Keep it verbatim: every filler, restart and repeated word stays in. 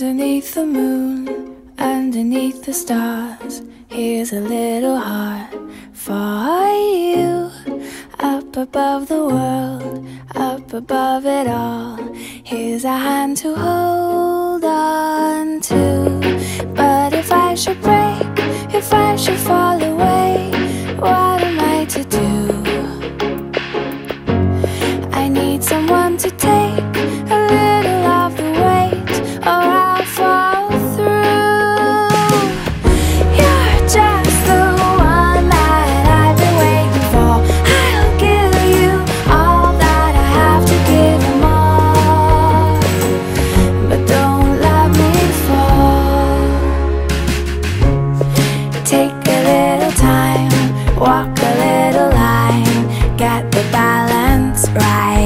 Underneath the moon, underneath the stars, here's a little heart for you. Up above the world, up above it all, here's a hand to hold on to. But if I should break, if I should fall away, what am I to do? I need someone to take a little of the weight, or I'll fall through. You're just the one that I've been waiting for. I'll give you all that I have to give and more, but don't let me fall. Take a little time, walk a little line, get the balance right.